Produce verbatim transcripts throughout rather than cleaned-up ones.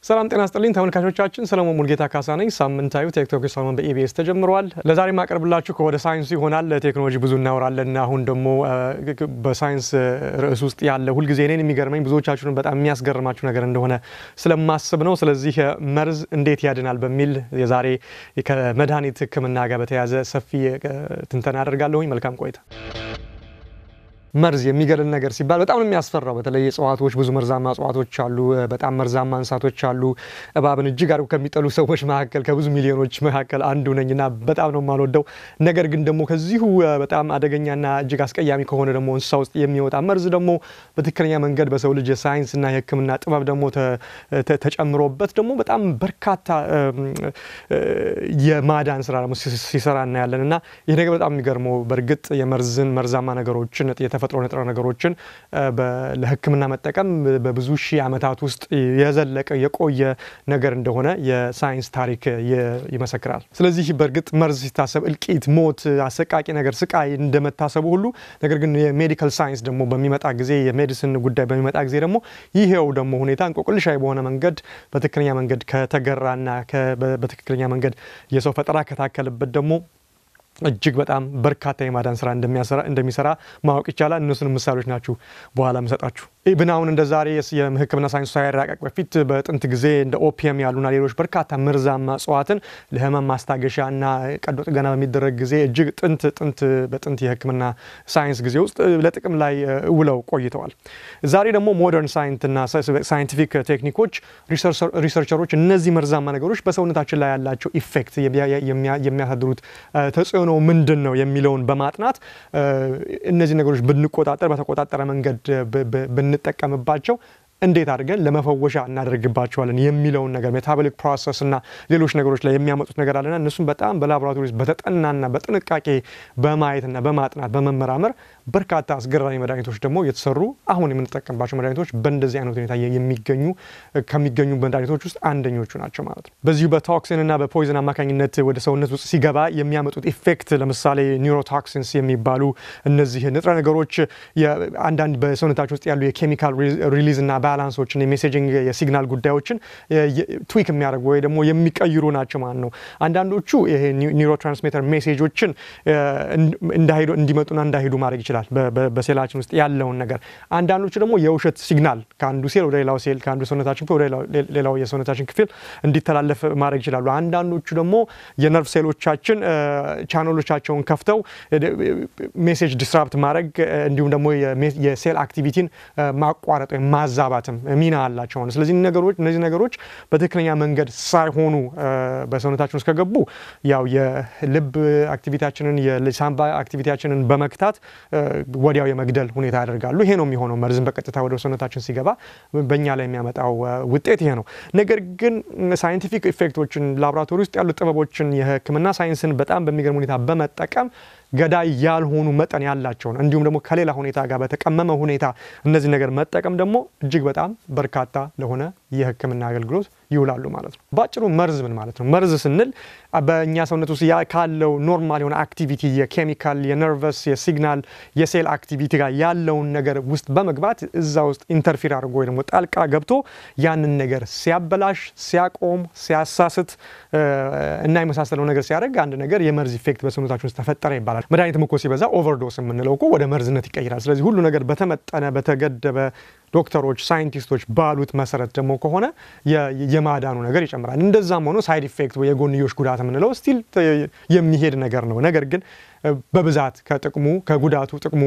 ሰላም ጤና ይስጥልኝ ተመልካቾቻችን ሰለሞን ሙልጌታ ካሳ ነኝ ሳምንታዩ ቴክቶክ ሰለሞን በኢቢኤስ ተጀምሯል ለዛሬ ማቀርብላችሁ ከወደ ሳይንስ ይሆናል ለቴክኖሎጂ ብዙ እናወራለን አሁን ደግሞ በሳይንስ ርዕስ ውስጥ ያለ ሁሉ ጊዜ እኔን የሚገርመኝ ብዙዎቻችሁን በጣም የሚያስገርማችሁ ነገር እንደሆነ ስለማስብ ነው ስለዚህ መርዝ እንዴት ያድናል በሚል የዛሬ ከመድሃኒት ህክምና ጋር በተያያዘ ሰፊ ትንተና አደርጋለሁኝ መልካም ቆይታ መርዝ የሚገርል ነገር ሲባል በጣም ነው የሚያስፈራው በተለይ የጽዋቶች ብዙ መርዛማ ጽዋቶች አሉ በጣም መርዛማ እንስሳቶች አሉ እባብን እጅግ አድርገው ከሚጠሉ ሰዎች መካከል ከብዙ ሚሊዮኖች መካከል አንዱ ነኝና በጣም ነው ማልወደው ነገር ግን ደግሞ ከዚሁ በጣም አደገኛና እጅግ አስቀያሚ ከሆነ ደግሞ እንስሳ ውስጥ የሚወጣ መርዝ ደግሞ በትክክለኛ መንገድ በሰው ልጅ ሳይንስና የህክምና ጥበብ ደግሞ ተጨምሮበት ደግሞ በጣም በርካታ የማዳን ስራ ደግሞ ሲሰራ እናያለንና ይሄ ነገር በጣም የሚገርመው በርግጥ የመርዝን መርዛማ ነገሮችን ተፈጥሮ ንጥረ ነገሮችን ለህክምና መጠቀም በብዙ ሺህ አመታት ውስጥ የዘለቀ የቆየ ነገር እንደሆነ የሳይንስ ታሪክ ይመሰክራል ስለዚህ በርግጥ መርዝ ሲታሰብ እልቂት ሞት አሰቃቂ ነገር ስቃይ እንደመታሰቡ ሁሉ ነገር ግን የሜዲካል ሳይንስ ደግሞ በሚመጣ ጊዜ የሜዲሲን ጉዳይ በሚመጣ ጊዜ ደግሞ ይሄው ደግሞ ሁኔታ እንቆቅልሻይ በሆነ መንገድ በትክክለኛ መንገድ ከተገራና በትክክለኛ መንገድ የሰው ፈጠራ ከታከለበት ደግሞ እጅግ በጣም በርካታ የማዳን ስራ እንደሚያሰራ እንደሚሰራ ማወቅ ይቻላል እነሱን ምሳሌዎች ናችሁ በኋላ መሰጣችሁ ኢብናውን እንደ ዛሬ የህክምና ሳይንስ ሳይራቀቅ በፊት በጥንት ጊዜ እንደ ኦፒየም ያሉና ሌሎች በርካታ መርዛማ ጽዋትን ለህመም ማስታገሻና ቀዶ ጥገና በሚደረግ ጊዜ እጅግ ጥንት ጥንት በጥንት የህክምና ሳይንስ ጊዜ ውስጥ ለጥቅም ላይ ውለው ቆይተዋል ዛሬ ደግሞ ሞደርን ሳይንስና ሳይንቲፊክ ቴክኒኮች ሪሰርቸሮች እነዚህ መርዛማ ነገሮች በሰውነታችን ላይ ያላቸው ኢፌክት የሚያሳድሩት ተጽዕኖ ምንድነው የሚለውን በማጥናት እነዚህ ነገሮች ብንቆጣጠር በተቆጣጠረ መንገድ ብንጠቀምባቸው እንዴት አድርገን ለመፈወሻ እናደርግባቸዋለን የሚለውን ነገር ሜታቦሊክ ፕሮሰስ እና ሌሎች ነገሮች ላይ የሚያመጡት ነገር አለና እነሱም በጣም በላቦራቶሪ ውስጥ በተጠናና በጥንቃቄ በማየትና በማጥናት በመመራመር በርካታ አስገራሚ መድኃኒቶች ደግሞ የተሰሩ አሁን የምንጠቀምባቸው መድኃኒቶች በእንደዚህ አይነት ሁኔታ የሚገኙ ከሚገኙ መድኃኒቶች ውስጥ አንደኞቹ ናቸው ማለት ነው በዚሁ በቶክሲን እና በፖይዝን አማካኝነት ወደ ሰውነት ውስጥ ሲገባ የሚያመጡት ኢፌክት ለምሳሌ ኒውሮቶክሲንስ የሚባሉ እነዚህ ንጥረ ነገሮች አንዳንድ በሰውነታችን ውስጥ ያሉ የኬሚካል ሪሊዝ እና ባላንሶችን የሜሴጂንግ የሲግናል ጉዳዮችን ትዊክ የሚያደርጉ ወይ ደግሞ የሚቀይሩ ናቸው ማለት ነው አንዳንዶቹ ይሄ ኒውሮትራንስሚተር ሜሴጆችን እንዳይሄዱ እንዲመጡና እንዳይሄዱ ማድረግ ይችላል በሴላችን ውስጥ ያለውን ነገር አንዳንዶቹ ደግሞ የውሸት ሲግናል ካንዱ ሴል ወደ ሌላው ሴል ካንዱ ሰውነታችን ወደ ሌላው የሰውነታችን ክፍል እንዲተላለፍ ማድረግ ይችላሉ አንዳንዶቹ ደግሞ የነርቭ ሴሎቻችን ቻናሎቻቸውን ከፍተው ሜሴጅ ዲስራፕት ማድረግ እንዲሁም ደግሞ የሴል አክቲቪቲን ማቋረጥ ወይ ማዛባትም ሚና አላቸው ስለዚህ ነገሮች እነዚህ ነገሮች በትክክለኛ መንገድ ሳይሆኑ በሰውነታችን ውስጥ ከገቡ ያው የልብ አክቲቪቲያችንን የሳምባ አክቲቪቲያችንን በመክታት ወዲያው የመግደል ሁኔታ ያደርጋሉ ይሄ ነው የሚሆነው መርዝን በቀጥታ ወደ ሰውነታችን ሲገባ በእኛ ላይ የሚያመጣው ውጤት ይሄ ነው ነገር ግን ሳይንቲፊክ ኢፌክቶችን ላቦራቶሪ ውስጥ ያሉ ጥበቦችን የህክምና ሳይንስን በጣም በሚገርም ሁኔታ በመጠቀም ገዳይ ያልሆኑ መጠን ያላቸው እንዲሁም ደግሞ ከሌላ ሁኔታ ጋር በተቀመመ ሁኔታ እነዚህ ነገር መጠቀም ደግሞ እጅግ በጣም በርካታ ለሆነ የህክምና አገልግሎት ይውላሉ ማለት ነው ባጭሩ መርዝ ምን ማለት ነው መርዝ ስንል በእኛ ሰውነት ውስጥ ያለው ኖርማል የሆነ አክቲቪቲ የኬሚካል የነርቨስ የሲግናል የሴል አክቲቪቲ ጋር ያለውን ነገር ውስጥ በመግባት እዛ ውስጥ ኢንተርፌር አድርጎ ወይ ደግሞ ጣልቃ ገብቶ ያንን ነገር ሲያበላሽ ሲያቆም ሲያሳስት እና የመሳሰለው ነገር ሲያደርግ አንድ ነገር የመርዝ ኢፌክት በሰውነታችን ውስጥ ተፈጠረ ይባላል መድኃኒትም እኮ ሲበዛ ኦቨርዶስ የምንለው እኮ ወደ መርዝነት ይቀየራል ስለዚህ ሁሉ ነገር በተመጠነ በተገደበ ዶክተሮች ሳይንቲስቶች ባሉት መሰረት ደግሞ ከሆነ የማዳኑ ነገር ይጨምራል እንደዛም ሆኖ ሳይድ ኢፌክት ወይ የጎንዮሽ ጉዳት የምንለው ስቲል የሚሄድ ነገር ነው ነገር ግን በብዛት ከጥቅሙ ከጉዳቱ ጥቅሙ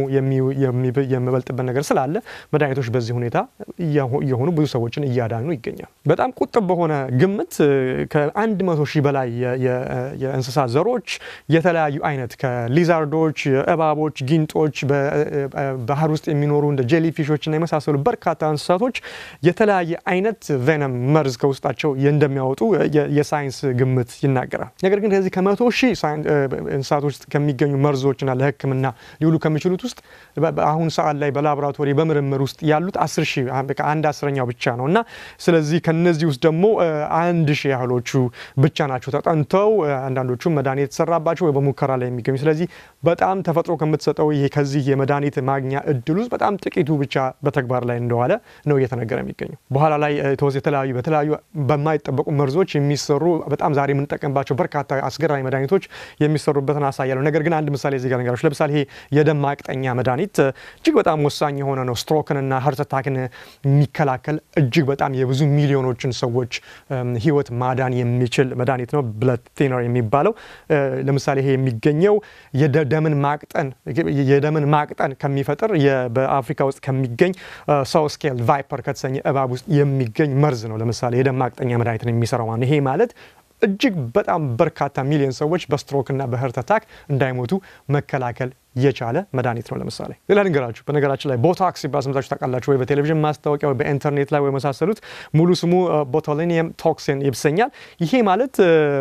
የሚበልጥበት ነገር ስላለ መድኃኒቶች በዚህ ሁኔታ የሆኑ ብዙ ሰዎችን እያዳኑ ይገኛል በጣም ቁጥብ በሆነ ግምት ከ100 ሺህ በላይ የእንስሳ ዘሮች የተለያዩ አይነት ከሊዛርዶች እባቦች ጊንጦች በባህር ውስጥ የሚኖሩ እንደ ጄሊፊሾች እና የመሳሰሉ በርካታ እንስሳቶች የተለያየ አይነት ቬነም መርዝ ከውስጣቸው እንደሚያወጡ የሳይንስ ግምት ይናገራል ነገር ግን ከዚህ ከመቶ ሺህ እንስሳቶች ከሚገኙ መርዞችና ለህክምና ሊውሉ ከሚችሉት ውስጥ አሁን ሰዓት ላይ በላቦራቶሪ በምርምር ውስጥ ያሉት አስር ሺህ አንድ አስረኛው ብቻ ነውና ስለዚህ ከነዚህ ውስጥ ደግሞ አንድ ሺህ ያህሎቹ ብቻ ናቸው ተጠንተው አንዳንዶቹ መድኃኒት ተሰራባቸው ወይ በሙከራ ላይ የሚገኙ ስለዚህ በጣም ተፈጥሮ ከምትሰጠው ይሄ ከዚህ የመድኃኒት ማግኛ እድል ውስጥ በጣም ጥቂቱ ብቻ በተግባር ላይ እንደዋለ ነው እየተነገረ የሚገኘው። በኋላ ላይ ተወዝ የተለያዩ በተለያዩ በማይጠበቁ መርዞች የሚሰሩ በጣም ዛሬ የምንጠቀምባቸው በርካታ አስገራሚ መድኃኒቶች የሚሰሩበትን አሳያለሁ። ነገር ግን አንድ ምሳሌ እዚህ ጋር ነገራችሁ። ለምሳሌ ይሄ የደም ማቅጠኛ መድኃኒት እጅግ በጣም ወሳኝ የሆነ ነው። ስትሮክንና ሃርት አታክን የሚከላከል እጅግ በጣም የብዙ ሚሊዮኖችን ሰዎች ህይወት ማዳን የሚችል መድኃኒት ነው። ብለድ ቲነር የሚባለው ለምሳሌ ይሄ የሚገኘው የደምን ማቅጠን የደምን ማቅጠን ከሚፈጥር በአፍሪካ ውስጥ ከሚገኝ ሳው ስኬል ቫይፐር ከተሰኘ እባብ ውስጥ የሚገኝ መርዝ ነው። ለምሳሌ የደም ማቅጠኛ መድኃኒት ነው የሚሰራው ማለት ይሄ ማለት እጅግ በጣም በርካታ ሚሊዮን ሰዎች በስትሮክ እና በሃርት አታክ እንዳይሞቱ መከላከል የቻለ መድኃኒት ነው። ለምሳሌ ሌላ ንገራችሁ። በነገራችን ላይ ቦቶክስ ሲባል ሰምታችሁ ታውቃላችሁ ወይ? በቴሌቪዥን ማስታወቂያ ወይ በኢንተርኔት ላይ ወይ መሳሰሉት ሙሉ ስሙ ቦቱሊኒየም ቶክሲን ይሰኛል። ይሄ ማለት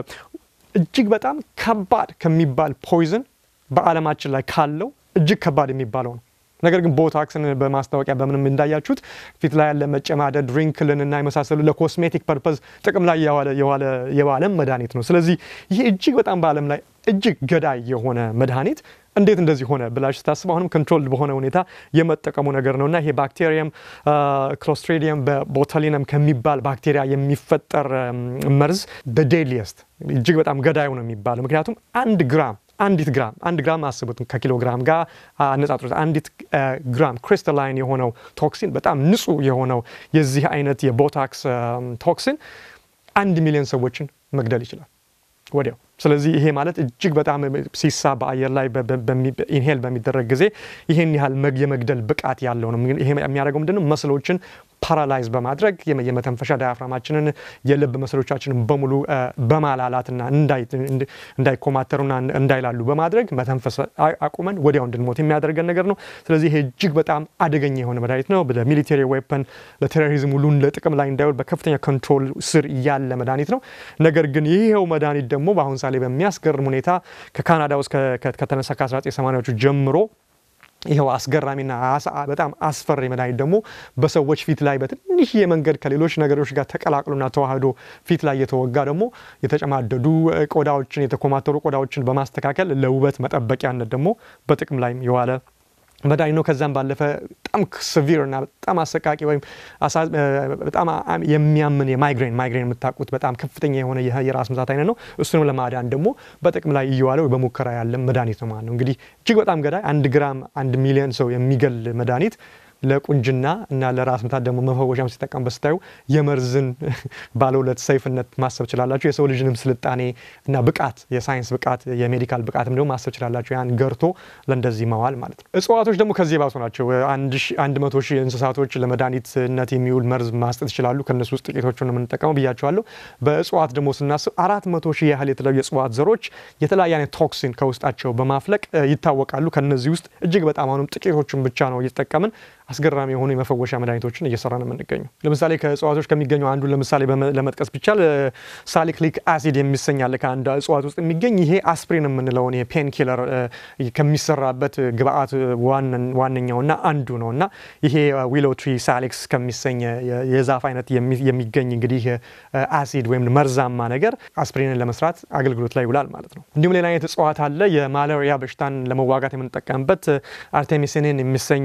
እጅግ በጣም ከባድ ከሚባል ፖይዝን በዓለማችን ላይ ካለው እጅግ ከባድ የሚባለው ነው። ነገር ግን ቦቶክስን በማስታወቂያ በምንም እንዳያችሁት ፊት ላይ ያለ መጨማደድ ሪንክልንና የመሳሰሉ ለኮስሜቲክ ፐርፐዝ ጥቅም ላይ የዋለ የዋለ የዋለ መድኃኒት ነው። ስለዚህ ይሄ እጅግ በጣም በዓለም ላይ እጅግ ገዳይ የሆነ መድኃኒት እንዴት እንደዚህ ሆነ ብላችሁ ታስቡ። አሁንም ኮንትሮልድ በሆነ ሁኔታ የመጠቀሙ ነገር ነውና ይሄ ባክቴሪየም ክሎስትሪዲየም በቦቱሊነም ከሚባል ባክቴሪያ የሚፈጠር መርዝ the deadliest እጅግ በጣም ገዳዩ ነው የሚባለው። ምክንያቱም አንድ ግራም አንዲት ግራም አንድ ግራም አስቡት ከኪሎ ግራም ጋር አነጻጽሩት። አንዲት ግራም ክሪስታላይን የሆነው ቶክሲን በጣም ንጹህ የሆነው የዚህ አይነት የቦቶክስ ቶክሲን አንድ ሚሊዮን ሰዎችን መግደል ይችላል ወዲያው። ስለዚህ ይሄ ማለት እጅግ በጣም ሲሳ በአየር ላይ ኢንሄል በሚደረግ ጊዜ ይሄን ያህል የመግደል ብቃት ያለው ነው። ይሄ የሚያደርገው ምንድነው? መስሎችን ፓራላይዝ በማድረግ የመተንፈሻ ዳያፍራማችንን የልብ መስሎቻችንን በሙሉ በማላላትና እንዳይኮማተሩና እንዳይላሉ በማድረግ መተንፈስ አቁመን ወዲያው እንድንሞት የሚያደርገን ነገር ነው። ስለዚህ ይሄ እጅግ በጣም አደገኛ የሆነ መድኃኒት ነው። ለሚሊተሪ ዌፐን ለቴሮሪዝም ሁሉ ለጥቅም ላይ እንዳይውል በከፍተኛ ኮንትሮል ስር ያለ መድኃኒት ነው። ነገር ግን ይሄው መድኃኒት ደግሞ በአሁን ሳሌ በሚያስገርም ሁኔታ ከካናዳ ውስጥ ከተነሳ ከ1980ዎቹ ጀምሮ ይሄው አስገራሚና በጣም አስፈሪ መድኃኒት ደግሞ በሰዎች ፊት ላይ በትንሽ የመንገድ ከሌሎች ነገሮች ጋር ተቀላቅሎና ተዋህዶ ፊት ላይ የተወጋ ደግሞ የተጨማደዱ ቆዳዎችን የተኮማተሩ ቆዳዎችን በማስተካከል ለውበት መጠበቂያነት ደግሞ በጥቅም ላይ የዋለ መድኃኒት ነው። ከዛም ባለፈ በጣም ሲቪር እና በጣም አሰቃቂ ወይም በጣም የሚያምን የማይግሬን ማይግሬን የምታውቁት በጣም ከፍተኛ የሆነ የራስ ምታት አይነት ነው። እሱንም ለማዳን ደግሞ በጥቅም ላይ እየዋለ በሙከራ ያለ መድኃኒት ነው ማለት ነው። እንግዲህ እጅግ በጣም ገዳይ አንድ ግራም አንድ ሚሊዮን ሰው የሚገል መድኃኒት ለቁንጅና እና ለራስ ምታት ደግሞ መፈወሻም ሲጠቀም በስታዩ የመርዝን ባለሁለት ሰይፍነት ማሰብ ይችላልላችሁ። የሰው ልጅንም ስልጣኔ እና ብቃት የሳይንስ ብቃት የሜዲካል ብቃትም ደግሞ ማሰብ ይችላልላችሁ። ያን ገርቶ ለእንደዚህ ማዋል ማለት ነው። እጽዋቶች ደግሞ ከዚህ ባሱ ናቸው። አንድ መቶ ሺህ እንስሳቶች ለመድኃኒትነት የሚውል መርዝ ማስጠት ይችላሉ። ከነሱ ውስጥ ጥቂቶቹን ነው የምንጠቀመው ብያቸዋለሁ። በእጽዋት ደግሞ ስናስብ አራት መቶ ሺህ ያህል የተለያዩ የእጽዋት ዘሮች የተለያየ አይነት ቶክሲን ከውስጣቸው በማፍለቅ ይታወቃሉ። ከነዚህ ውስጥ እጅግ በጣም አሁንም ጥቂቶቹን ብቻ ነው እየተጠቀምን አስገራሚ የሆኑ የመፈወሻ መድኃኒቶችን እየሰራን የምንገኘው። ለምሳሌ ከእጽዋቶች ከሚገኙ አንዱ ለምሳሌ ለመጥቀስ ቢቻል ሳሊክሊክ አሲድ የሚሰኛል ከአንድ እጽዋት ውስጥ የሚገኝ ይሄ አስፕሪን የምንለው ይሄ ፔን ኪለር ከሚሰራበት ግብአት ዋነኛውና አንዱ ነውና ይሄ ዊሎ ትሪ ሳሊክስ ከሚሰኝ የዛፍ አይነት የሚገኝ እንግዲህ አሲድ ወይም መርዛማ ነገር አስፕሪንን ለመስራት አገልግሎት ላይ ይውላል ማለት ነው። እንዲሁም ሌላ አይነት እጽዋት አለ የማላሪያ በሽታን ለመዋጋት የምንጠቀምበት አርቴሚሲኒን የሚሰኝ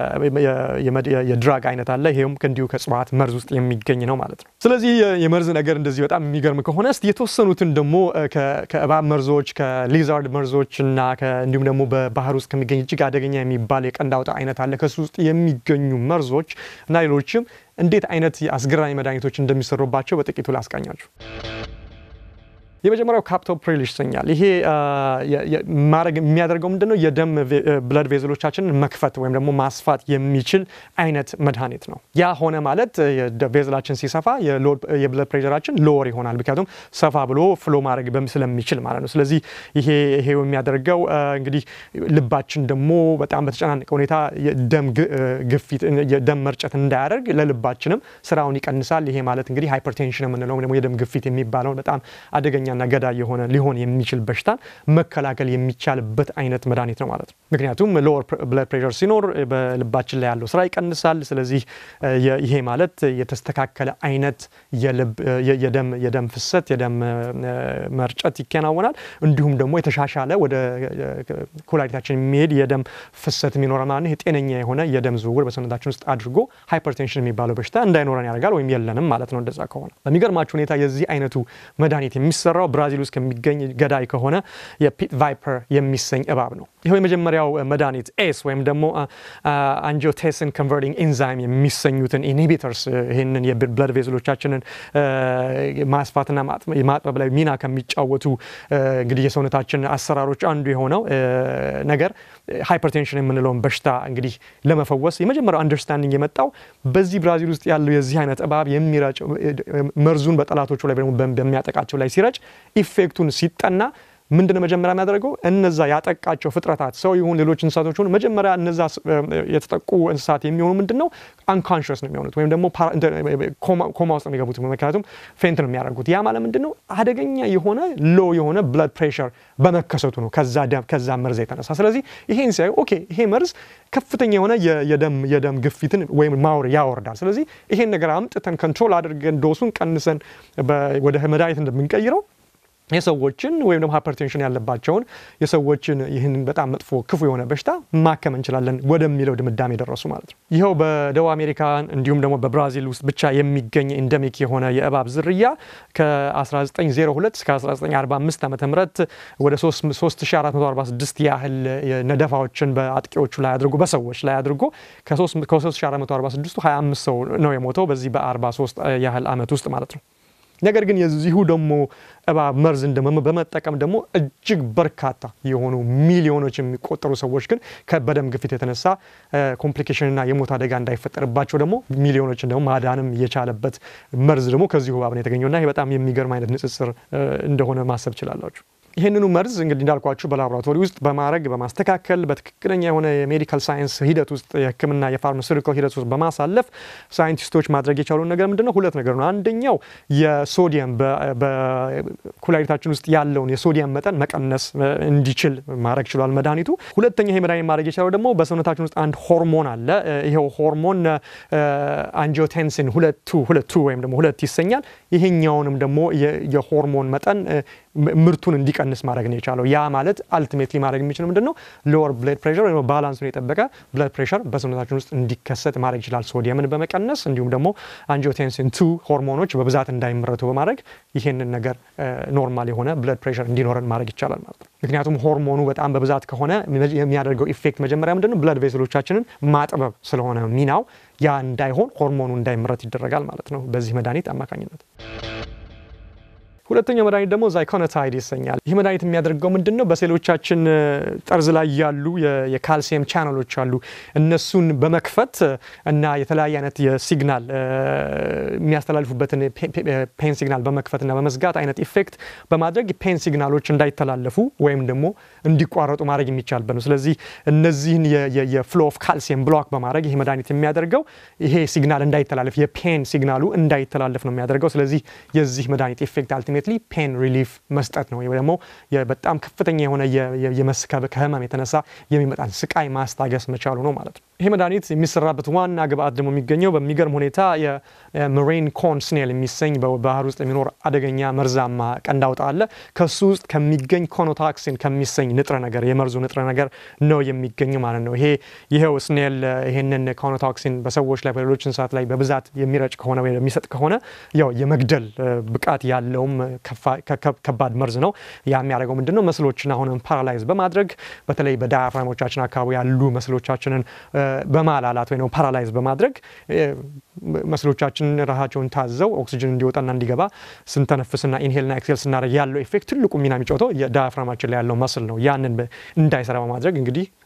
የድራግ አይነት አለ። ይሄም ከእንዲሁ ከእጽዋት መርዝ ውስጥ የሚገኝ ነው ማለት ነው። ስለዚህ የመርዝ ነገር እንደዚህ በጣም የሚገርም ከሆነ እስቲ የተወሰኑትን ደግሞ ከእባብ መርዞች ከሊዛርድ መርዞች እና እንዲሁም ደግሞ በባህር ውስጥ ከሚገኝ እጅግ አደገኛ የሚባል የቀንድ አውጣ አይነት አለ ከሱ ውስጥ የሚገኙ መርዞች እና ሌሎችም እንዴት አይነት አስገራሚ መድኃኒቶች እንደሚሰሩባቸው በጥቂቱ ላስቃኛችሁ። የመጀመሪያው ካፕቶፕሪል ይሰኛል። ይሄ ማረግ የሚያደርገው ምንድነው? የደም ብለድ ቬዝሎቻችንን መክፈት ወይም ደግሞ ማስፋት የሚችል አይነት መድኃኒት ነው። ያ ሆነ ማለት ቬዝላችን ሲሰፋ የብለድ ፕሬሸራችን ሎወር ይሆናል። ምክንያቱም ሰፋ ብሎ ፍሎ ማድረግ ስለሚችል ማለት ነው። ስለዚህ ይሄ ይሄ የሚያደርገው እንግዲህ ልባችን ደግሞ በጣም በተጨናነቀ ሁኔታ የደም ግፊት የደም መርጨት እንዳያደርግ ለልባችንም ስራውን ይቀንሳል። ይሄ ማለት እንግዲህ ሃይፐርቴንሽን የምንለው ደግሞ የደም ግፊት የሚባለው በጣም አደገኛ ከፍተኛና ገዳይ የሆነ ሊሆን የሚችል በሽታን መከላከል የሚቻልበት አይነት መድኃኒት ነው ማለት ነው። ምክንያቱም ሎወር ብለድ ፕሬሸር ሲኖር በልባችን ላይ ያለው ስራ ይቀንሳል። ስለዚህ ይሄ ማለት የተስተካከለ አይነት የልብ የደም የደም ፍሰት የደም መርጨት ይከናወናል። እንዲሁም ደግሞ የተሻሻለ ወደ ኩላሊታችን የሚሄድ የደም ፍሰት የሚኖረው ማለት ነው። ጤነኛ የሆነ የደም ዝውውር በሰውነታችን ውስጥ አድርጎ ሃይፐርቴንሽን የሚባለው በሽታ እንዳይኖረን ያደርጋል ወይም የለንም ማለት ነው። እንደዛ ከሆነ በሚገርማችሁ ሁኔታ የዚህ አይነቱ መድኃኒት የሚሰራው ብራዚል ውስጥ ከሚገኝ ገዳይ ከሆነ የፒት ቫይፐር የሚሰኝ እባብ ነው። ይሄው የመጀመሪያው መድኃኒት ኤስ ወይም ደግሞ አንጂዮቴንሲን ኮንቨርቲንግ ኤንዛይም የሚሰኙትን ኢንሂቢተርስ ይሄንን የብለድ ቬዝሎቻችንን ማስፋትና ማጥበብ ላይ ሚና ከሚጫወቱ እንግዲህ የሰውነታችን አሰራሮች አንዱ የሆነው ነገር ሃይፐርቴንሽን የምንለውን በሽታ እንግዲህ ለመፈወስ የመጀመሪያው አንደርስታንዲንግ የመጣው በዚህ ብራዚል ውስጥ ያለው የዚህ አይነት እባብ የሚራጭ መርዙን በጠላቶቹ ላይ በሚያጠቃቸው ላይ ሲራጭ ኢፌክቱን ሲጠና ምንድነው መጀመሪያ የሚያደርገው እነዛ ያጠቃቸው ፍጥረታት ሰው ይሁን ሌሎች እንስሳቶች ሆነ መጀመሪያ እነዛ የተጠቁ እንስሳት የሚሆኑ ምንድነው አንኮንሺየስ ነው የሚሆኑት ወይም ደግሞ ኮማ ውስጥ ነው የሚገቡት ምክንያቱም ፌንት ነው የሚያደርጉት። ያ ማለት ምንድነው አደገኛ የሆነ ሎ የሆነ ብለድ ፕሬሸር በመከሰቱ ነው ከዛ ደም ከዛ መርዝ የተነሳ። ስለዚህ ይሄን ሲያዩ ኦኬ ይሄ መርዝ ከፍተኛ የሆነ የደም የደም ግፊትን ወይም ማውር ያወርዳል። ስለዚህ ይሄን ነገር አምጥተን ኮንትሮል አድርገን ዶሱን ቀንሰን ወደ መድኃኒት እንደምንቀይረው የሰዎችን ወይም ደግሞ ሃይፐርቴንሽን ያለባቸውን የሰዎችን ይህንን በጣም መጥፎ ክፉ የሆነ በሽታ ማከም እንችላለን ወደሚለው ድምዳሜ ደረሱ ማለት ነው። ይሄው በደቡብ አሜሪካ እንዲሁም ደግሞ በብራዚል ውስጥ ብቻ የሚገኝ ኢንደሚክ የሆነ የእባብ ዝርያ ከ1902 እስከ አስራ ዘጠኝ አርባ አምስት ዓመተ ምህረት ወደ ሶስት ሺህ አራት መቶ አርባ ስድስት ያህል ነደፋዎችን በአጥቂዎቹ ላይ አድርጎ በሰዎች ላይ አድርጎ ከ3 ሺህ አራት መቶ አርባ ስድስት ሀያ አምስት ሰው ነው የሞተው በዚህ በ43 ያህል ዓመት ውስጥ ማለት ነው። ነገር ግን የዚሁ ደግሞ እባብ መርዝ እንደመመ በመጠቀም ደግሞ እጅግ በርካታ የሆኑ ሚሊዮኖች የሚቆጠሩ ሰዎች ግን ከበደም ግፊት የተነሳ ኮምፕሊኬሽን እና የሞት አደጋ እንዳይፈጠርባቸው ደግሞ ሚሊዮኖችን ደግሞ ማዳንም የቻለበት መርዝ ደግሞ ከዚሁ እባብ ነው የተገኘውና ይሄ በጣም የሚገርም አይነት ንጽጽር እንደሆነ ማሰብ ይችላልላችሁ። ይሄንኑ መርዝ እንግዲህ እንዳልኳችሁ በላቦራቶሪ ውስጥ በማድረግ በማስተካከል በትክክለኛ የሆነ የሜዲካል ሳይንስ ሂደት ውስጥ የሕክምና የፋርማሲውቲካል ሂደት ውስጥ በማሳለፍ ሳይንቲስቶች ማድረግ የቻሉት ነገር ምንድነው? ሁለት ነገር ነው። አንደኛው የሶዲየም በኩላሊታችን ውስጥ ያለውን የሶዲየም መጠን መቀነስ እንዲችል ማድረግ ችሏል መድኃኒቱ። ሁለተኛ ይሄ መድኃኒት ማድረግ የቻለው ደግሞ በሰውነታችን ውስጥ አንድ ሆርሞን አለ። ይሄው ሆርሞን አንጂዮቴንሲን ሁለቱ ሁለቱ ወይም ደግሞ ሁለት ይሰኛል። ይሄኛውንም ደግሞ የሆርሞን መጠን ምርቱን እንዲቀንስ ማድረግ ነው የቻለው። ያ ማለት አልቲሜትሊ ማድረግ የሚችለው ምንድነው? ሎወር ብለድ ፕሬሸር ወይም ባላንሱን የጠበቀ ብለድ ፕሬሸር በሰውነታችን ውስጥ እንዲከሰት ማድረግ ይችላል ሶዲየምን በመቀነስ እንዲሁም ደግሞ አንጂዮቴንሲን ቱ ሆርሞኖች በብዛት እንዳይመረቱ በማድረግ ይሄንን ነገር ኖርማል የሆነ ብለድ ፕሬሸር እንዲኖረን ማድረግ ይቻላል ማለት ነው። ምክንያቱም ሆርሞኑ በጣም በብዛት ከሆነ የሚያደርገው ኢፌክት መጀመሪያ ምንድነው? ብለድ ቬስሎቻችንን ማጥበብ ስለሆነ ሚናው ያ እንዳይሆን ሆርሞኑ እንዳይመረት ይደረጋል ማለት ነው በዚህ መድኃኒት አማካኝነት። ሁለተኛው መድኃኒት ደግሞ ዛይኮኖታይድ ይሰኛል። ይህ መድኃኒት የሚያደርገው ምንድነው? በሴሎቻችን ጠርዝ ላይ ያሉ የካልሲየም ቻናሎች አሉ እነሱን በመክፈት እና የተለያየ አይነት የሲግናል የሚያስተላልፉበትን ፔን ሲግናል በመክፈትና በመዝጋት አይነት ኢፌክት በማድረግ ፔን ሲግናሎች እንዳይተላለፉ ወይም ደግሞ እንዲቋረጡ ማድረግ የሚቻልበት ነው። ስለዚህ እነዚህን የፍሎ ኦፍ ካልሲየም ብሎክ በማድረግ ይሄ መድኃኒት የሚያደርገው ይሄ ሲግናል እንዳይተላለፍ የፔን ሲግናሉ እንዳይተላለፍ ነው የሚያደርገው። ስለዚህ የዚህ መድኃኒት ኢፌክት አልቲሜትሊ ፔን ሪሊፍ መስጠት ነው ወይ ደግሞ በጣም ከፍተኛ የሆነ የመስከብ ከህመም የተነሳ የሚመጣን ስቃይ ማስታገስ መቻሉ ነው ማለት ነው። ይሄ መድኃኒት የሚሰራበት ዋና ግብአት ደግሞ የሚገኘው በሚገርም ሁኔታ የመሪን ኮን ስኔል የሚሰኝ በባህር ውስጥ የሚኖር አደገኛ መርዛማ ቀንዳውጣ አለ። ከሱ ውስጥ ከሚገኝ ኮኖታክሲን ከሚሰኝ ንጥረ ነገር የመርዙ ንጥረ ነገር ነው የሚገኘው ማለት ነው። ይሄ ይሄው ስኔል ይሄንን ኮኖታክሲን በሰዎች ላይ በሌሎች እንስሳት ላይ በብዛት የሚረጭ ከሆነ ወይ የሚሰጥ ከሆነ ያው የመግደል ብቃት ያለውም ከባድ መርዝ ነው። ያ የሚያደርገው ምንድነው? መስሎችን አሁንም ፓራላይዝ በማድረግ በተለይ በዳያፍራሞቻችን አካባቢ ያሉ መስሎቻችንን በማላላት ወይ ነው ፓራላይዝ በማድረግ መስሎቻችን ራሳቸውን ታዘው ኦክሲጅን እንዲወጣና እንዲገባ ስንተነፍስና ኢንሄልና ኤክስሄል ስናደርግ ያለው ኢፌክት ትልቁ ሚና የሚጫወተው የዳያፍራማችን ላይ ያለው መስል ነው። ያንን እንዳይሰራ በማድረግ እንግዲህ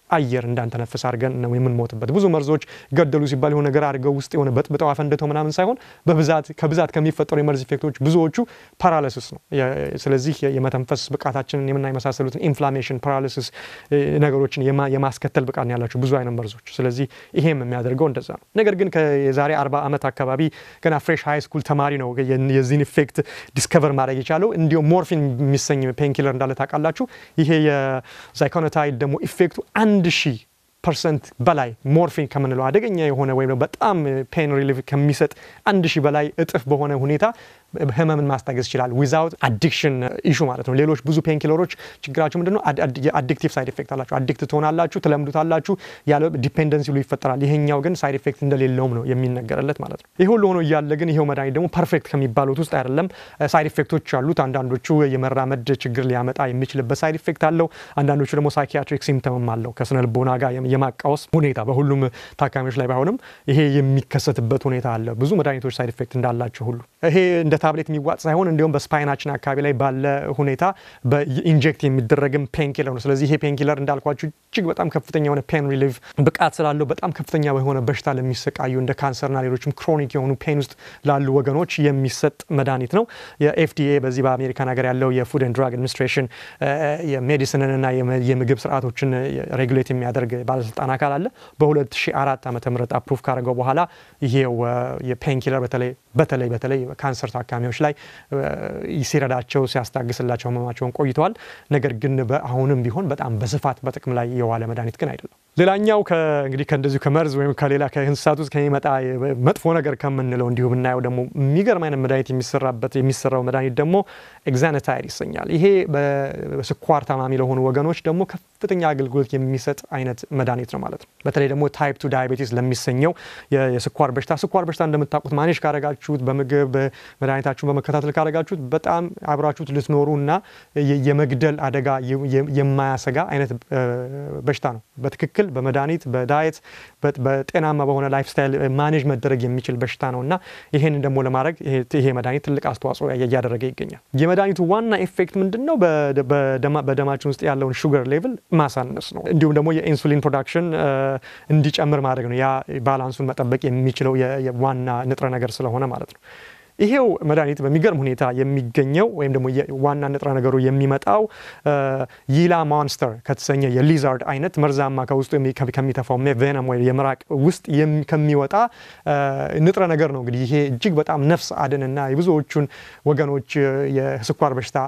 አየር እንዳንተነፍስ አድርገን ነው የምንሞትበት ብዙ መርዞች ገደሉ ሲባል የሆነ ነገር አድርገው ውስጥ የሆነ በጥብጠው አፈንድተው ምናምን ሳይሆን በብዛት ከብዛት ከሚፈጠሩ የመርዝ ኢፌክቶች ብዙዎቹ ፓራሊሲስ ነው ስለዚህ የመተንፈስ ብቃታችንን የምናይመሳሰሉትን ኢንፍላሜሽን ፓራሊሲስ ነገሮችን የማስከተል ብቃት ነው ያላቸው ብዙ አይነት መርዞች ስለዚህ ይሄም የሚያደርገው እንደዛ ነው ነገር ግን ከዛሬ አርባ ዓመት አካባቢ ገና ፍሬሽ ሃይ ስኩል ተማሪ ነው የዚህን ኢፌክት ዲስከቨር ማድረግ የቻለው እንዲሁ ሞርፊን የሚሰኝ ፔንኪለር እንዳለ ታውቃላችሁ ይሄ የዛይኮኖታይድ ደግሞ ኢፌክቱ አንድ ሺህ ፐርሰንት በላይ ሞርፊን ከመንለው አደገኛ የሆነ ወይ በጣም ፔን ሪሊፍ ከሚሰጥ አንድ ሺህ በላይ እጥፍ በሆነ ሁኔታ ህመምን ማስታገስ ይችላል without addiction issue ማለት ነው ሌሎች ብዙ ፔንኪለሮች ችግራቸው ምንድነው አዲክቲቭ ሳይድ ኢፌክት አላቸው አዲክት ትሆናላችሁ ትለምዱታላችሁ ያለ ዲፔንደንሲ ሁሉ ይፈጠራል ይሄኛው ግን ሳይድ ኢፌክት እንደሌለውም ነው የሚነገርለት ማለት ነው ይሄ ሁሉ ሆኖ ይያለ ግን ይሄው መድኃኒት ደግሞ ፐርፌክት ከሚባሉት ውስጥ አይደለም ሳይድ ኢፌክቶች አሉት አንዳንዶቹ የመራመድ ችግር ሊያመጣ የሚችልበት ሳይድ ኢፌክት አለው አንዳንዶቹ ደግሞ ሳይኪያትሪክ ሲምፕተም አለው ከስነ ልቦና ጋር የማቃወስ ሁኔታ በሁሉም ታካሚዎች ላይ ባይሆንም ይሄ የሚከሰትበት ሁኔታ አለ ብዙ መድኃኒቶች ሳይድ ኢፌክት እንዳላቸው ሁሉ ይሄ እንደ ታብሌት የሚዋጥ ሳይሆን እንዲሁም በስፓይናችን አካባቢ ላይ ባለ ሁኔታ በኢንጀክት የሚደረግም ፔንኪለር ነው ስለዚህ ይሄ ፔንኪለር እንዳልኳችሁ እጅግ በጣም ከፍተኛ የሆነ ፔን ሪሊፍ ብቃት ስላለው በጣም ከፍተኛ የሆነ በሽታ ለሚሰቃዩ እንደ ካንሰርና ሌሎችም ክሮኒክ የሆኑ ፔን ውስጥ ላሉ ወገኖች የሚሰጥ መድኃኒት ነው የኤፍዲኤ በዚህ በአሜሪካን ሀገር ያለው የፉድ ኤንድ ድራግ አድሚኒስትሬሽን የሜዲሲንና የምግብ ስርዓቶችን ሬጉሌት የሚያደርግ ባለስልጣን አካል አለ በ2004 ዓመተ ምህረት አፕሩቭ ካደረገው በኋላ ይሄው የፔንኪለር በተለይ በተለይ በተለይ ካንሰር ታካሚዎች ላይ ይሲረዳቸው ሲያስታግስላቸው ህመማቸውን ቆይተዋል ነገር ግን በአሁንም ቢሆን በጣም በስፋት በጥቅም ላይ የዋለ መድኃኒት ግን አይደለም ሌላኛው ከእንግዲህ ከእንደዚሁ ከመርዝ ወይም ከሌላ ከእንስሳት ውስጥ ከሚመጣ መጥፎ ነገር ከምንለው እንዲሁ ብናየው ደግሞ የሚገርም አይነት መድኃኒት የሚሰራበት የሚሰራው መድኃኒት ደግሞ ኤግዛነታይድ ይሰኛል ይሄ በስኳር ታማሚ ለሆኑ ወገኖች ደግሞ ከፍተኛ አገልግሎት የሚሰጥ አይነት መድኃኒት ነው ማለት ነው በተለይ ደግሞ ታይፕ ቱ ዳያቤቲስ ለሚሰኘው የስኳር በሽታ ስኳር በሽታ እንደምታውቁት ማኔጅ ካደረጋችሁት በምግብ መድኃኒታችሁን በመከታተል ካደረጋችሁት በጣም አብራችሁት ልትኖሩና የመግደል አደጋ የማያሰጋ አይነት በሽታ ነው በትክክል በመድኃኒት በዳይት በጤናማ በሆነ ላይፍ ስታይል ማኔጅ መደረግ የሚችል በሽታ ነውና ይሄን ደግሞ ለማድረግ ይሄ መድኃኒት ትልቅ አስተዋጽኦ ያያደረገ ይገኛል የመድኃኒቱ ዋና ኢፌክት ምንድነው በደማችን ውስጥ ያለውን ሹገር ሌቭል ማሳነስ ነው እንዲሁም ደግሞ የኢንሱሊን ፕሮዳክሽን እንዲጨምር ማድረግ ነው ያ ባላንሱን መጠበቅ የሚችለው የዋና ንጥረ ነገር ስለሆነ ማለት ነው ይሄው መድኃኒት በሚገርም ሁኔታ የሚገኘው ወይም ደግሞ ዋና ንጥረ ነገሩ የሚመጣው ይላ ሞንስተር ከተሰኘ የሊዛርድ አይነት መርዛማ ከውስጡ ከሚተፋው ቬነም ወይ የምራቅ ውስጥ ከሚወጣ ንጥረ ነገር ነው እንግዲህ ይሄ እጅግ በጣም ነፍስ አድንና የብዙዎቹን ወገኖች የስኳር በሽታ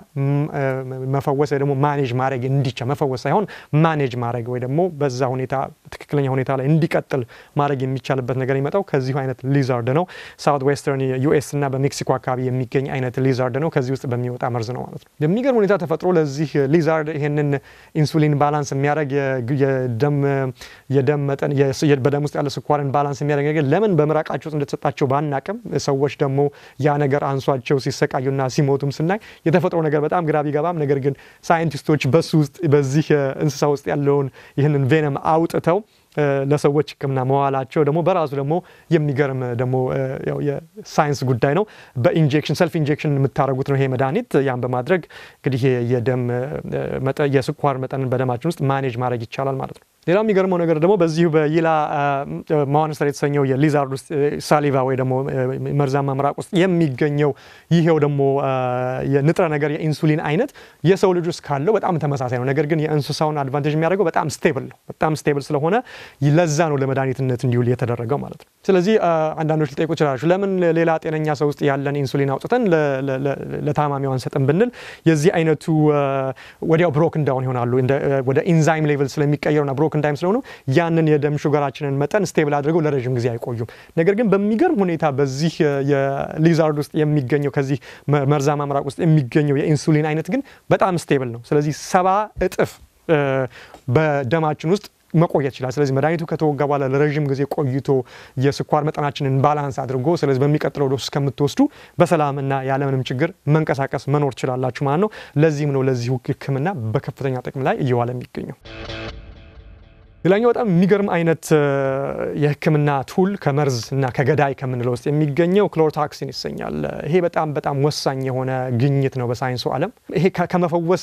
መፈወስ ወይ ደግሞ ማኔጅ ማድረግ እንዲቻል መፈወስ ሳይሆን ማኔጅ ማድረግ ወይ ደግሞ በዛ ሁኔታ ትክክለኛ ሁኔታ ላይ እንዲቀጥል ማድረግ የሚቻልበት ነገር ይመጣው ከዚህ አይነት ሊዛርድ ነው ሳውት ዌስተርን ዩኤስ እና ሜክሲኮ አካባቢ የሚገኝ አይነት ሊዛርድ ነው ከዚህ ውስጥ በሚወጣ መርዝ ነው ማለት ነው የሚገርም ሁኔታ ተፈጥሮ ለዚህ ሊዛርድ ይሄንን ኢንሱሊን ባላንስ የሚያደርግ የደም የደም መጠን በደም ውስጥ ያለ ስኳርን ባላንስ የሚያደርግ ነገር ለምን በመራቃቸው እንደተሰጣቸው ባናቀም ሰዎች ደግሞ ያ ነገር አንሷቸው ሲሰቃዩና ሲሞቱም ስናይ የተፈጥሮ ነገር በጣም ግራ ቢገባም ነገር ግን ሳይንቲስቶች በሱ ውስጥ በዚህ እንስሳ ውስጥ ያለውን ይሄንን ቬነም አውጥተው ለሰዎች ህክምና መዋላቸው ደግሞ በራሱ ደግሞ የሚገርም ደግሞ ያው የሳይንስ ጉዳይ ነው በኢንጀክሽን ሰልፍ ኢንጀክሽን የምታረጉት ነው ይሄ መድኃኒት ያን በማድረግ እንግዲህ የደም መጠን የስኳር መጠን በደማችን ውስጥ ማኔጅ ማድረግ ይቻላል ማለት ነው ሌላው የሚገርመው ነገር ደግሞ በዚሁ በይላ ሞንስተር የተሰኘው የሊዛርድ ውስጥ ሳሊቫ ወይ ደግሞ መርዛማ ምራቅ ውስጥ የሚገኘው ይሄው ደግሞ የንጥረ ነገር የኢንሱሊን አይነት የሰው ልጅ ውስጥ ካለው በጣም ተመሳሳይ ነው ነገር ግን የእንስሳውን አድቫንቴጅ የሚያደርገው በጣም ስቴብል ነው በጣም ስቴብል ስለሆነ ይለዛ ነው ለመድኃኒትነት እንዲውል የተደረገው ማለት ነው ስለዚህ አንዳንዶች ሊጠይቁ ይችላሉ ለምን ሌላ ጤነኛ ሰው ውስጥ ያለን ኢንሱሊን አውጥተን ለታማሚው አንሰጥም ብንል የዚህ አይነቱ ወዲያው ብሮክን ዳውን ይሆናሉ ወደ ኢንዛይም ሌቭል ስለሚቀየሩና ብሮክን ዳውን ስለሆኑ ያንን የደም ሹገራችንን መጠን ስቴብል አድርገው ለረጅም ጊዜ አይቆዩም ነገር ግን በሚገርም ሁኔታ በዚህ የሊዛርድ ውስጥ የሚገኘው ከዚህ መርዛማ ምራቅ ውስጥ የሚገኘው የኢንሱሊን አይነት ግን በጣም ስቴብል ነው ስለዚህ ሰባ እጥፍ በደማችን ውስጥ መቆየት ይችላል ስለዚህ መድኃኒቱ ከተወጋ በኋላ ለረጅም ጊዜ ቆይቶ የስኳር መጠናችንን ባላንስ አድርጎ ስለዚህ በሚቀጥለው ዶስ እስከምትወስዱ በሰላምና ያለምንም ችግር መንቀሳቀስ መኖር ይችላልላችሁ ማለት ነው። ለዚህም ነው ለዚህ ህክምና በከፍተኛ ጥቅም ላይ እየዋለ የሚገኘው። ሌላኛው በጣም የሚገርም አይነት የህክምና ቱል ከመርዝ እና ከገዳይ ከምንለው ውስጥ የሚገኘው ክሎሮታክሲን ይሰኛል። ይሄ በጣም በጣም ወሳኝ የሆነ ግኝት ነው በሳይንሱ ዓለም። ይሄ ከመፈወስ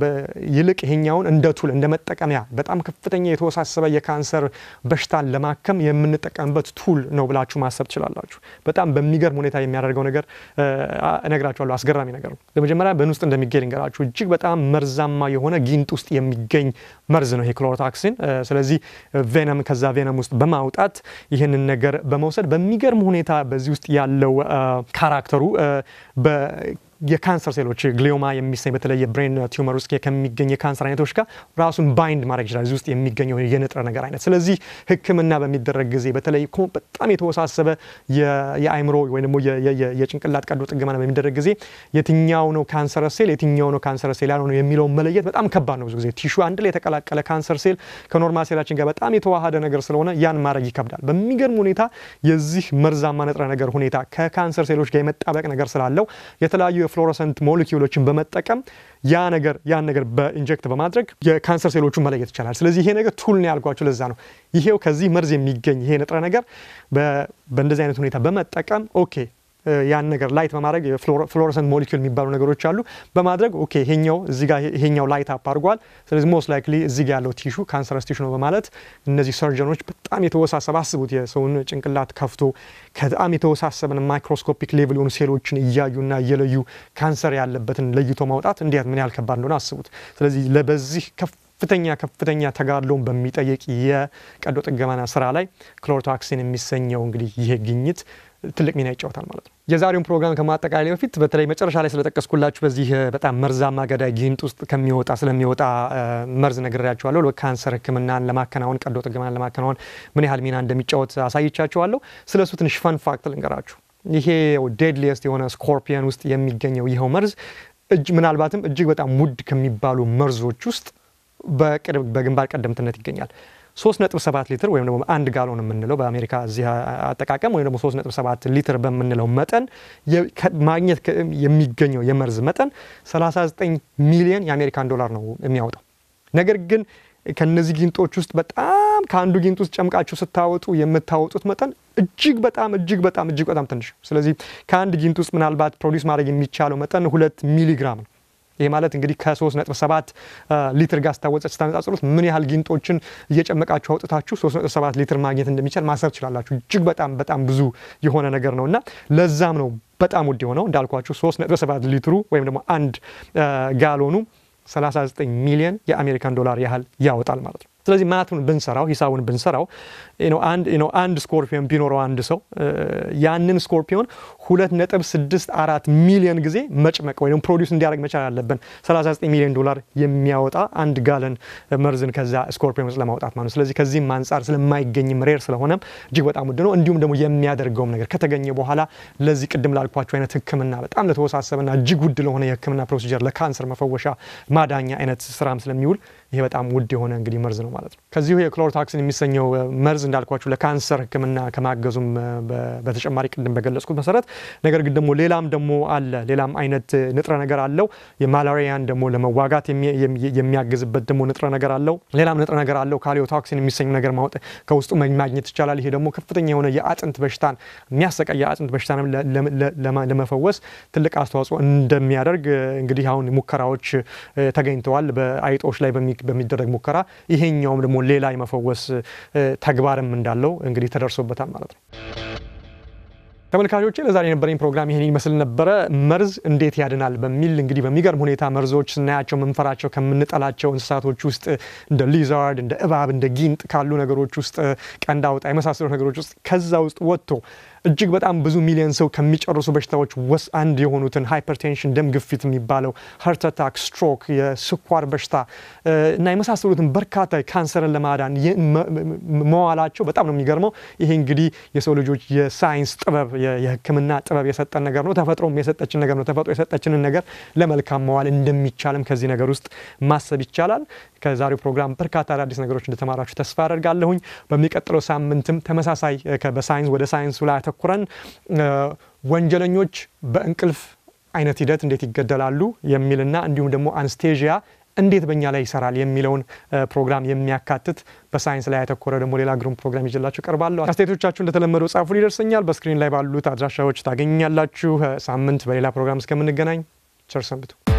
ይልቅ ይሄኛውን እንደ ቱል እንደ መጠቀሚያ በጣም ከፍተኛ የተወሳሰበ የካንሰር በሽታን ለማከም የምንጠቀምበት ቱል ነው ብላችሁ ማሰብ ትችላላችሁ። በጣም በሚገርም ሁኔታ የሚያደርገው ነገር እነግራችኋለሁ። አስገራሚ ነገር ነው። በመጀመሪያ በእን ውስጥ እንደሚገኝ እንገራችሁ። እጅግ በጣም መርዛማ የሆነ ጊንጥ ውስጥ የሚገኝ መርዝ ነው ይሄ ክሎሮታክሲን። ስለዚህ ቬነም ከዛ ቬነም ውስጥ በማውጣት ይሄንን ነገር በመውሰድ በሚገርም ሁኔታ በዚህ ውስጥ ያለው ካራክተሩ በ የካንሰር ሴሎች ግሊዮማ የሚሰኝ በተለይ የብሬን ቲዩመር ውስጥ ከሚገኝ የካንሰር አይነቶች ጋር ራሱን ባይንድ ማድረግ ይችላል እዚህ ውስጥ የሚገኘው የንጥረ ነገር አይነት። ስለዚህ ህክምና በሚደረግ ጊዜ በተለይ በጣም የተወሳሰበ የአይምሮ ወይ ደግሞ የጭንቅላት ቀዶ ጥገና በሚደረግ ጊዜ የትኛው ነው ካንሰር ሴል የትኛው ነው ካንሰር ሴል ያልሆነ የሚለው መለየት በጣም ከባድ ነው። ብዙ ጊዜ ቲሹ አንድ ላይ የተቀላቀለ ካንሰር ሴል ከኖርማል ሴላችን ጋር በጣም የተዋሃደ ነገር ስለሆነ ያን ማድረግ ይከብዳል። በሚገርም ሁኔታ የዚህ መርዛማ ንጥረ ነገር ሁኔታ ከካንሰር ሴሎች ጋር የመጣበቅ ነገር ስላለው የተለያዩ ፍሎረሰንት ሞለኪውሎችን በመጠቀም ያ ነገር ያን ነገር በኢንጀክት በማድረግ የካንሰር ሴሎቹን መለየት ይችላል። ስለዚህ ይሄ ነገር ቱል ነው ያልኳችሁ ለዛ ነው። ይሄው ከዚህ መርዝ የሚገኝ ይሄ ንጥረ ነገር በእንደዚህ አይነት ሁኔታ በመጠቀም ኦኬ ያን ነገር ላይት በማድረግ ፍሎረሰንት ሞለኪውል የሚባሉ ነገሮች አሉ በማድረግ ኦኬ ይሄኛው እዚህ ጋር ይሄኛው ላይት አፕ አድርጓል። ስለዚህ ሞስት ላይክሊ እዚህ ጋር ያለው ቲሹ ካንሰረስ ቲሹ ነው በማለት እነዚህ ሰርጀኖች በጣም የተወሳሰበ አስቡት የሰውን ጭንቅላት ከፍቶ ከጣም የተወሳሰበን ማይክሮስኮፒክ ሌቭል የሆኑ ሴሎችን እያዩና እየለዩ ካንሰር ያለበትን ለይቶ ማውጣት እንዴት ምን ያህል ከባድ እንደሆነ አስቡት። ስለዚህ ለበዚህ ከፍተኛ ከፍተኛ ተጋድሎን በሚጠይቅ የቀዶ ጥገና ስራ ላይ ክሎሮታክሲን የሚሰኘው እንግዲህ ይሄ ግኝት ትልቅ ሚና ይጫወታል ማለት ነው። የዛሬውን ፕሮግራም ከማጠቃለያ በፊት በተለይ መጨረሻ ላይ ስለተጠቀስኩላችሁ በዚህ በጣም መርዛማ ገዳይ ጊንጥ ውስጥ ከሚወጣ ስለሚወጣ መርዝ ነግሬያችኋለሁ። ለካንሰር ህክምናን ለማከናወን ቀዶ ጥገናን ለማከናወን ምን ያህል ሚና እንደሚጫወት አሳይቻችኋለሁ። ስለሱ ትንሽ ፈን ፋክት ልንገራችሁ። ይሄ ዴድሊየስት የሆነ ስኮርፒየን ውስጥ የሚገኘው ይሄው መርዝ እጅ ምናልባትም እጅግ በጣም ውድ ከሚባሉ መርዞች ውስጥ በግንባር ቀደምትነት ይገኛል። ሶስት ነጥብ ሰባት ሊትር ወይም ደግሞ አንድ ጋሎን የምንለው በአሜሪካ እዚህ አጠቃቀም ወይም ደግሞ ሶስት ነጥብ ሰባት ሊትር በምንለው መጠን ማግኘት የሚገኘው የመርዝ መጠን ሰላሳ ዘጠኝ ሚሊዮን የአሜሪካን ዶላር ነው የሚያወጣው። ነገር ግን ከነዚህ ጊንጦች ውስጥ በጣም ከአንዱ ጊንጥ ውስጥ ጨምቃችሁ ስታወጡ የምታወጡት መጠን እጅግ በጣም እጅግ በጣም እጅግ በጣም ትንሽ። ስለዚህ ከአንድ ጊንጥ ውስጥ ምናልባት ፕሮዲዩስ ማድረግ የሚቻለው መጠን ሁለት ሚሊ ግራም ነው። ይሄ ማለት እንግዲህ ከ3 ነጥብ ሰባት ሊትር ጋር ስታወጣችሁ ስታነጻጽሩት ምን ያህል ጊንጦችን እየጨመቃችሁ አውጥታችሁ ሶስት ነጥብ ሰባት ሊትር ማግኘት እንደሚቻል ማሰብ ትችላላችሁ። እጅግ በጣም በጣም ብዙ የሆነ ነገር ነውና ለዛም ነው በጣም ውድ የሆነው። እንዳልኳችሁ ሶስት ነጥብ ሰባት ሊትሩ ወይም ደግሞ አንድ ጋሎኑ ሰላሳ ዘጠኝ ሚሊዮን የአሜሪካን ዶላር ያህል ያወጣል ማለት ነው። ስለዚህ ማቱን ብንሰራው ሂሳቡን ብንሰራው you know አንድ you know አንድ ስኮርፒዮን ቢኖረው አንድ ሰው ያንን ስኮርፒዮን ሁለት ነጥብ ስድስት አራት ሚሊዮን ጊዜ መጭመቅ ወይም ፕሮዲዩስ እንዲያደርግ መቻል አለበት ሰላሳ ዘጠኝ ሚሊዮን ዶላር የሚያወጣ አንድ ጋለን መርዝን ከዛ ስኮርፒዮን ውስጥ ለማውጣት ማለት ነው። ስለዚህ ከዚህ አንፃር ስለማይገኝም ሬር ስለሆነ እጅግ በጣም ውድ ነው። እንዲሁም ደግሞ የሚያደርገውም ነገር ከተገኘ በኋላ ለዚህ ቅድም ላልኳችሁ አይነት ህክምና በጣም ለተወሳሰበና እጅግ ውድ ለሆነ የህክምና ፕሮሲጀር ለካንሰር መፈወሻ ማዳኛ አይነት ስራም ስለሚውል ይሄ በጣም ውድ የሆነ እንግዲህ መርዝ ነው ማለት ነው። ከዚሁ የክሎሮታክሲን የሚሰኘው መርዝ እንዳልኳችሁ ለካንሰር ህክምና ከማገዙም በተጨማሪ ቅድም በገለጽኩት መሰረት ነገር ግን ደግሞ ሌላም ደግሞ አለ ሌላም አይነት ንጥረ ነገር አለው። የማላሪያን ደግሞ ለመዋጋት የሚያግዝበት ደግሞ ንጥረ ነገር አለው። ሌላም ንጥረ ነገር አለው ካሪዮታክሲን የሚሰኘው ነገር ማውጣት ከውስጡ ማግኘት ይቻላል። ይሄ ደግሞ ከፍተኛ የሆነ የአጥንት በሽታን የሚያሰቃይ የአጥንት በሽታን ለመፈወስ ትልቅ አስተዋጽኦ እንደሚያደርግ እንግዲህ አሁን ሙከራዎች ተገኝተዋል በአይጦች ላይ በሚደረግ ሙከራ። ይሄኛውም ደግሞ ሌላ የመፈወስ ተግባርም እንዳለው እንግዲህ ተደርሶበታል ማለት ነው። ተመልካቾቼ ለዛሬ የነበረኝ ፕሮግራም ይሄን ይመስል ነበር። መርዝ እንዴት ያድናል በሚል እንግዲህ በሚገርም ሁኔታ መርዞች ስናያቸው መንፈራቸው ከምንጠላቸው እንስሳቶች ውስጥ እንደ ሊዛርድ እንደ እባብ እንደ ጊንጥ ካሉ ነገሮች ውስጥ ቀንድ አውጣ የመሳሰሉ ነገሮች ውስጥ ከዛ ውስጥ ወጥቶ እጅግ በጣም ብዙ ሚሊዮን ሰው ከሚጨርሱ በሽታዎች ወስ አንድ የሆኑትን ሃይፐርቴንሽን ደም ግፊት የሚባለው ሃርት አታክ ስትሮክ የስኳር በሽታ እና የመሳሰሉትን በርካታ ካንሰርን ለማዳን መዋላቸው በጣም ነው የሚገርመው። ይሄ እንግዲህ የሰው ልጆች የሳይንስ ጥበብ የህክምና ጥበብ የሰጠን ነገር ነው። ተፈጥሮም የሰጠችን ነገር ነው። ተፈጥሮ የሰጠችንን ነገር ለመልካም መዋል እንደሚቻልም ከዚህ ነገር ውስጥ ማሰብ ይቻላል። ከዛሬው ፕሮግራም በርካታ አዳዲስ ነገሮች እንደተማራችሁ ተስፋ አደርጋለሁኝ። በሚቀጥለው ሳምንትም ተመሳሳይ በሳይንስ ወደ ሳይንስ ላይ ተኩረን ወንጀለኞች በእንቅልፍ አይነት ሂደት እንዴት ይገደላሉ የሚልና እንዲሁም ደግሞ አንስቴዥያ እንዴት በእኛ ላይ ይሰራል የሚለውን ፕሮግራም የሚያካትት በሳይንስ ላይ ያተኮረ ደግሞ ሌላ ግሩም ፕሮግራም ይዤላችሁ ቀርባለሁ። አስተያየቶቻችሁን እንደተለመደው ጻፉ፣ ይደርሰኛል። በስክሪን ላይ ባሉት አድራሻዎች ታገኛላችሁ። ሳምንት በሌላ ፕሮግራም እስከምንገናኝ ቸር ሰንብቱ።